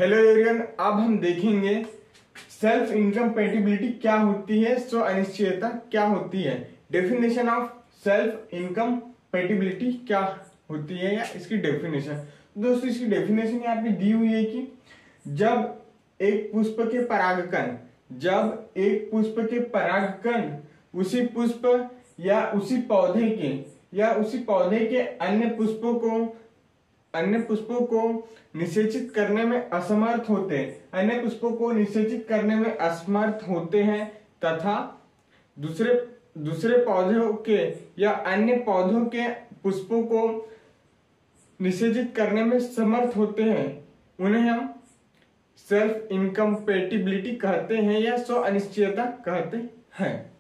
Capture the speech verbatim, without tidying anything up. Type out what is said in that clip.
Hello everyone, अब हम देखेंगे सेल्फ इनकम्पेटिबिलिटी क्या होती है, स्व अनिश्चयता क्या होती है। डेफिनेशन ऑफ सेल्फ इनकम्पेटिबिलिटी क्या होती है या इसकी डेफिनेशन। दोस्तों इसकी डेफिनेशन यहाँ पे दी हुई है कि जब एक पुष्प के परागकण जब एक पुष्प के परागकण उसी पुष्प या उसी पौधे के या उसी पौधे के अन्य पुष्पों को अन्य पुष्पों को निषेचित करने में असमर्थ होते अन्य पुष्पों को निषेचित करने में असमर्थ होते हैं तथा दूसरे दूसरे पौधों के या अन्य पौधों के पुष्पों को निषेचित करने में समर्थ होते हैं, उन्हें हम सेल्फ इनकम्पेटिबिलिटी कहते हैं या स्व अनिश्चयता कहते हैं।